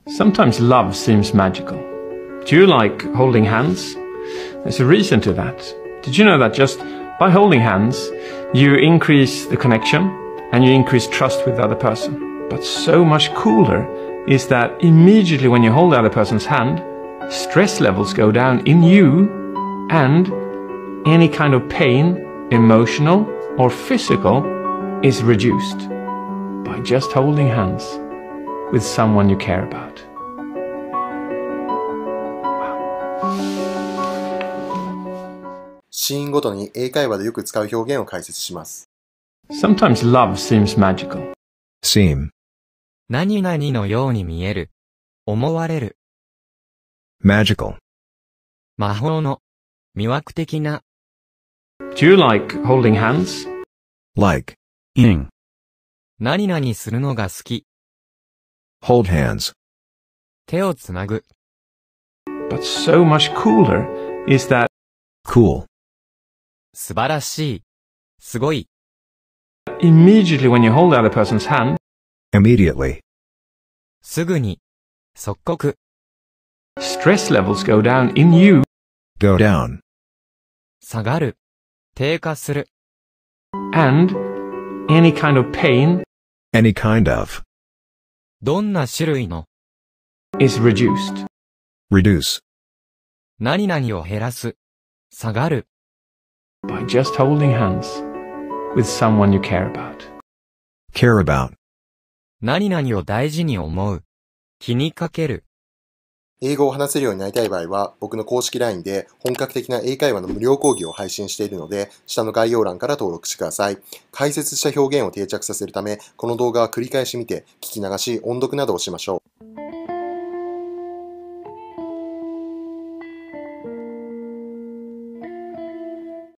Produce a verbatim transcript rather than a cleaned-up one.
Sometimes love seems magical. Do you like holding hands? There's a reason to that. Did you know that just by holding hands, you increase the connection and you increase trust with the other person? But so much cooler is that immediately when you hold the other person's hand, stress levels go down in you and any kind of pain, emotional or physical, is reduced by just holding hands with someone you care about. Wow. シーンごとに英会話でよく使う表現を解説します。 Sometimes love seems magical. Seem. 何々のように見える。思われる。 Magical. 魔法の。魅惑的な。 Do you like holding hands? Like. In. 何々するのが好き。 Hold hands. 手をつなぐ。 But so much cooler is that Cool. 素晴らしい。すごい。 immediately when you hold the other person's hand, Immediately. すぐに。即刻。 stress levels go down in you Go down. 下がる。低下する。 and any kind of pain Any kind of. どんな種類の。 is reduced Reduce. 何々を減らす。下がる。 by just holding hands with someone you care about. Care about. 何々を大事に思う。気にかける。 英語を話せるようになりたい場合は、僕の公式 ライン で本格的な英会話の無料講義を配信しているので、下の概要欄から登録してください。解説した表現を定着させるため、この動画は繰り返し見て、聞き流し、音読などをしましょう。